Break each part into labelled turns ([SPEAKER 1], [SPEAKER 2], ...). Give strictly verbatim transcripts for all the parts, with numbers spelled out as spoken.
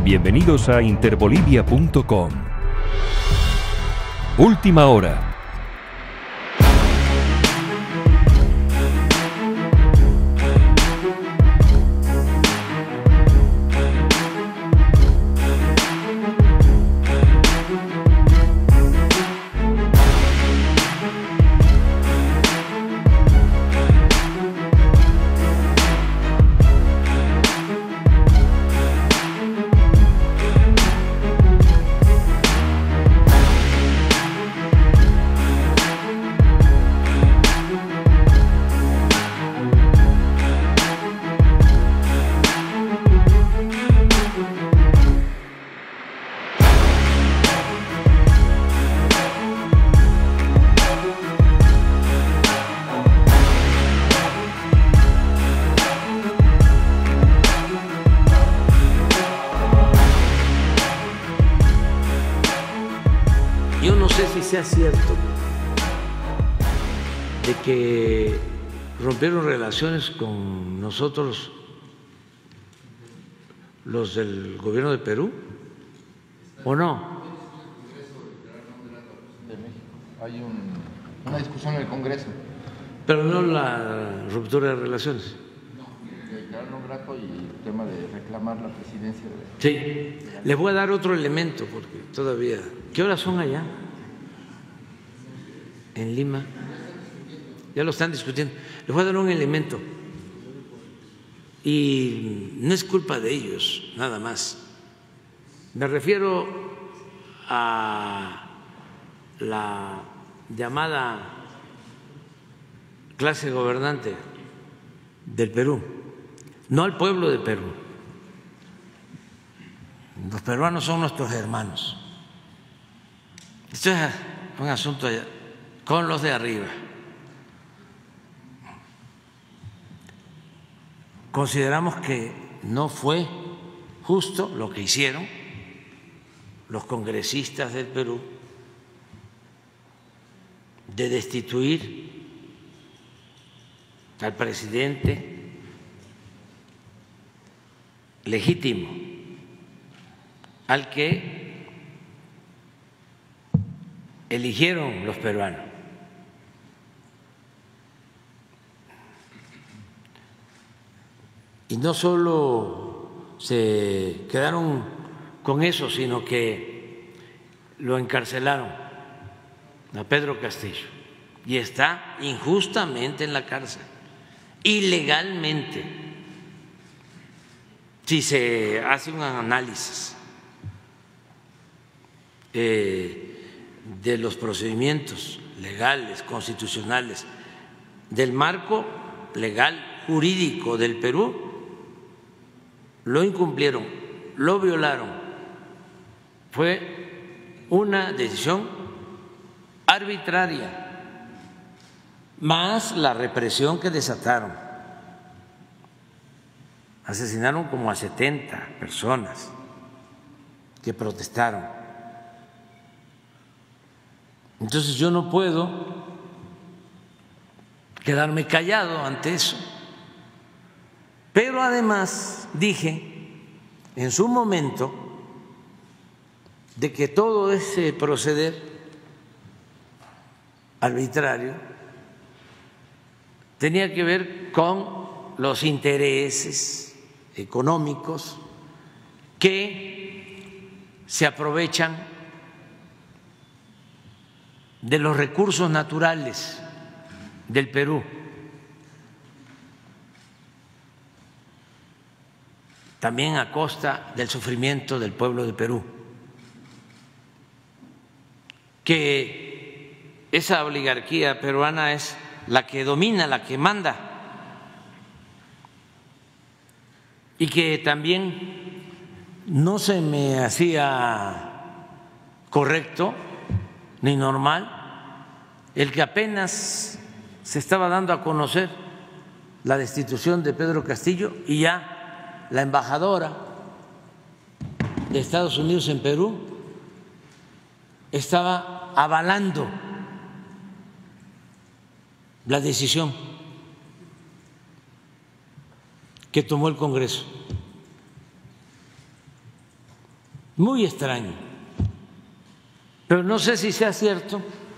[SPEAKER 1] Bienvenidos a interbolivia punto com. Última hora.
[SPEAKER 2] Yo no sé si sea cierto de que rompieron relaciones con nosotros los del gobierno de Perú, ¿o no?
[SPEAKER 3] De México. Hay un, una discusión en el Congreso.
[SPEAKER 2] Pero no la ruptura de relaciones.
[SPEAKER 3] No, declarar no grato y el tema de reclamar la presidencia de...
[SPEAKER 2] Sí, les voy a dar otro elemento porque todavía... ¿Qué horas son allá? En Lima. Ya lo están discutiendo. Les voy a dar un elemento. Y no es culpa de ellos, nada más. Me refiero a la llamada clase gobernante del Perú, no al pueblo de Perú. Los peruanos son nuestros hermanos. Esto es un asunto con los de arriba. Consideramos que no fue justo lo que hicieron los congresistas del Perú de destituir al presidente legítimo, al que eligieron los peruanos. Y no solo se quedaron con eso, sino que lo encarcelaron a Pedro Castillo y está injustamente en la cárcel, ilegalmente. Si se hace un análisis eh, de los procedimientos legales, constitucionales, del marco legal jurídico del Perú, lo incumplieron, lo violaron. Fue una decisión arbitraria, más la represión que desataron. Asesinaron como a setenta personas que protestaron. Entonces yo no puedo quedarme callado ante eso. Pero además dije en su momento de que todo ese proceder arbitrario tenía que ver con los intereses económicos que se aprovechan de los recursos naturales del Perú. También a costa del sufrimiento del pueblo de Perú, que esa oligarquía peruana es la que domina, la que manda, y que también no se me hacía correcto ni normal el que apenas se estaba dando a conocer la destitución de Pedro Castillo y ya la embajadora de Estados Unidos en Perú estaba avalando la decisión que tomó el Congreso. muy extraño. Pero no sé si sea cierto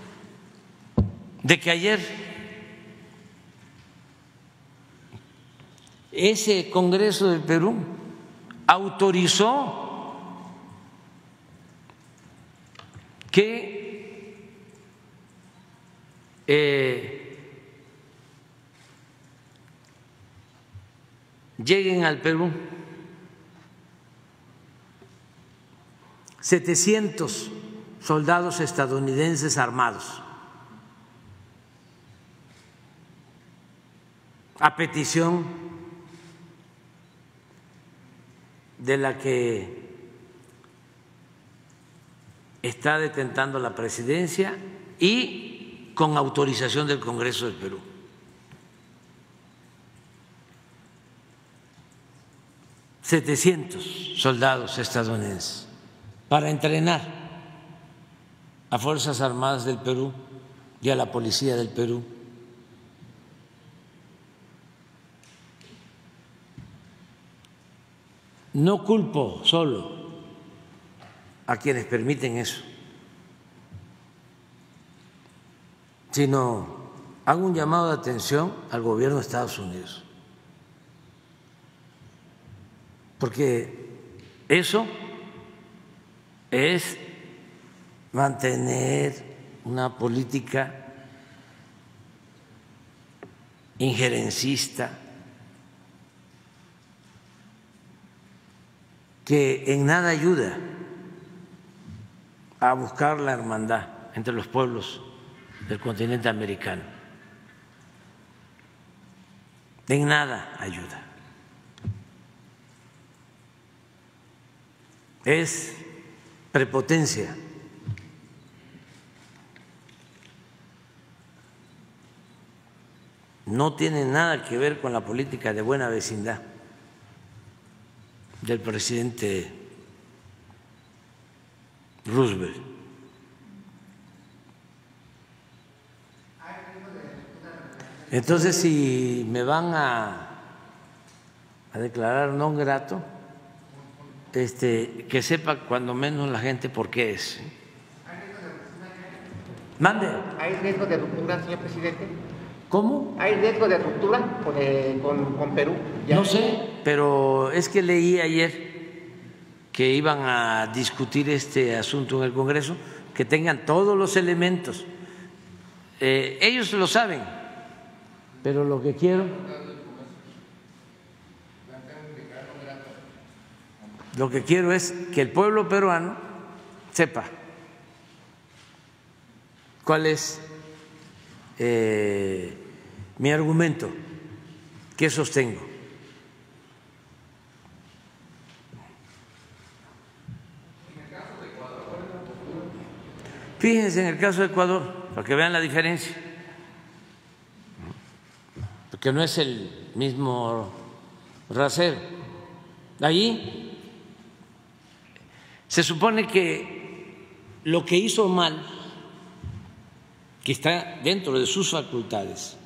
[SPEAKER 2] de que ayer ese Congreso del Perú autorizó que eh, lleguen al Perú setecientos soldados estadounidenses armados a petición de la que está detentando la presidencia y con autorización del Congreso del Perú. setecientos soldados estadounidenses para entrenar a Fuerzas Armadas del Perú y a la Policía del Perú. No culpo solo a quienes permiten eso, sino hago un llamado de atención al gobierno de Estados Unidos, porque eso es mantener una política injerencista que en nada ayuda a buscar la hermandad entre los pueblos del continente americano. En nada ayuda. Es prepotencia. No tiene nada que ver con la política de buena vecindad del presidente Roosevelt. Entonces, si me van a, a declarar non grato, este, que sepa cuando menos la gente por qué es. Mande.
[SPEAKER 4] ¿Hay riesgo de ruptura, señor presidente?
[SPEAKER 2] ¿Cómo?
[SPEAKER 4] ¿Hay riesgo de ruptura con, eh, con, con Perú? ¿Ya?
[SPEAKER 2] No sé, pero es que leí ayer que iban a discutir este asunto en el Congreso, que tengan todos los elementos. Eh, ellos lo saben, pero lo que quiero, lo que quiero es que el pueblo peruano sepa cuál es eh, mi argumento, que sostengo. Fíjense en el caso de Ecuador, para que vean la diferencia, porque no es el mismo rasero. Allí se supone que lo que hizo mal, que está dentro de sus facultades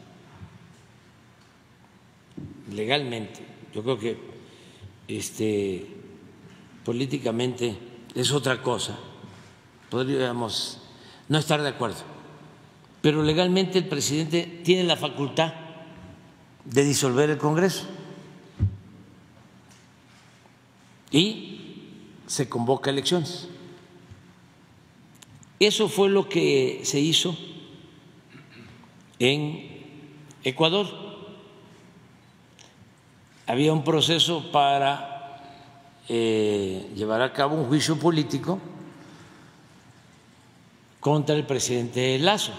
[SPEAKER 2] legalmente, yo creo que este, políticamente es otra cosa, podríamos no estar de acuerdo, pero legalmente el presidente tiene la facultad de disolver el Congreso y se convoca elecciones. Eso fue lo que se hizo en Ecuador. Había un proceso para eh, llevar a cabo un juicio político contra el presidente Lasso.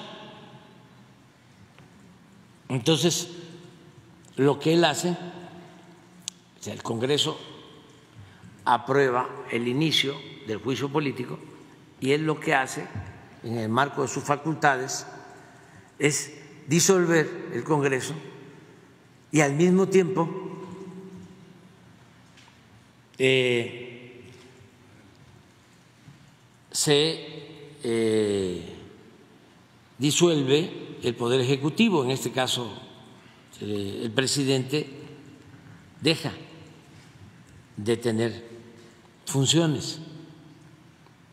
[SPEAKER 2] Entonces, lo que él hace, o sea, el Congreso aprueba el inicio del juicio político y él lo que hace, en el marco de sus facultades, es disolver el Congreso y al mismo tiempo eh, se eh, disuelve el Poder Ejecutivo, en este caso eh, el presidente deja de tener funciones.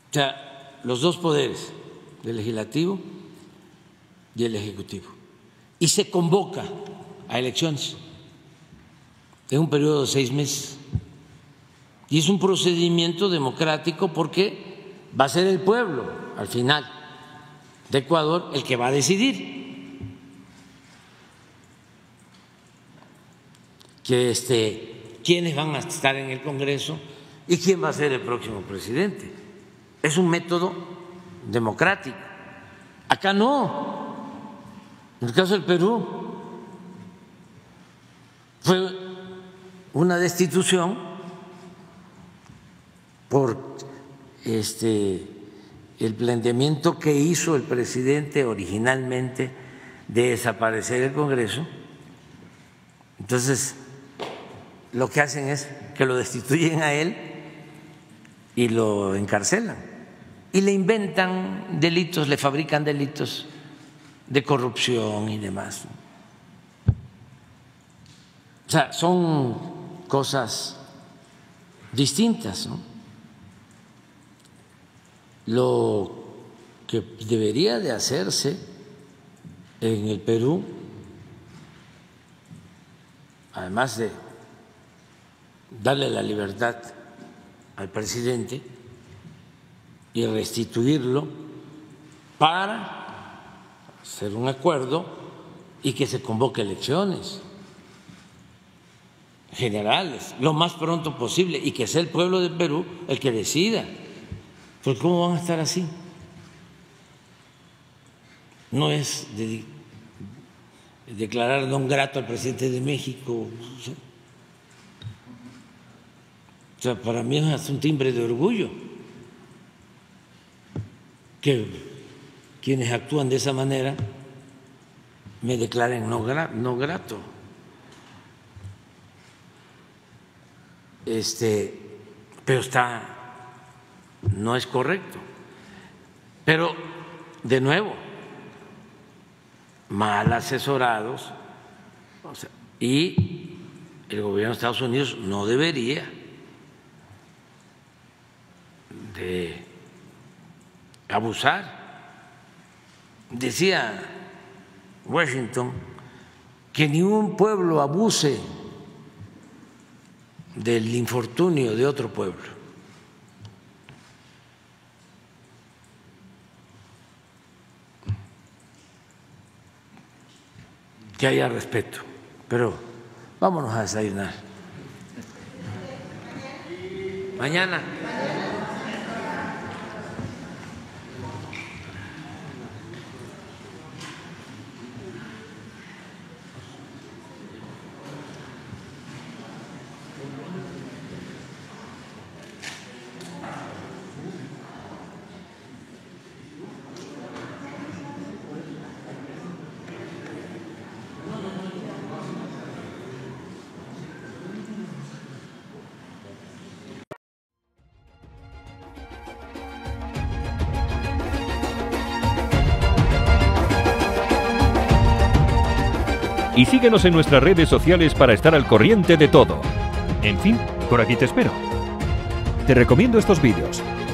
[SPEAKER 2] O sea, los dos poderes, el legislativo y el ejecutivo. Y se convoca a elecciones en un periodo de seis meses. Y es un procedimiento democrático porque va a ser el pueblo, al final, de Ecuador el que va a decidir que este, quiénes van a estar en el Congreso y quién va a ser el próximo presidente. Es un método democrático. Acá no. En el caso del Perú fue una destitución por este, el planteamiento que hizo el presidente originalmente de desaparecer el Congreso. Entonces, lo que hacen es que lo destituyen a él y lo encarcelan y le inventan delitos, le fabrican delitos de corrupción y demás. O sea, son cosas distintas, ¿no? Lo que debería de hacerse en el Perú, además de darle la libertad al presidente y restituirlo para hacer un acuerdo y que se convoque elecciones generales lo más pronto posible y que sea el pueblo del Perú el que decida. Porque ¿cómo van a estar así? No es de declarar non grato al presidente de México. O sea, para mí es un timbre de orgullo que quienes actúan de esa manera me declaren no grato. Este, pero está, no es correcto. Pero, de nuevo, mal asesorados, o sea, y el gobierno de Estados Unidos no debería de abusar. Decía Washington que ni un pueblo abuse del infortunio de otro pueblo. Que haya respeto, pero vámonos a desayunar. Mañana.
[SPEAKER 1] Y síguenos en nuestras redes sociales para estar al corriente de todo. En fin, por aquí te espero. Te recomiendo estos vídeos.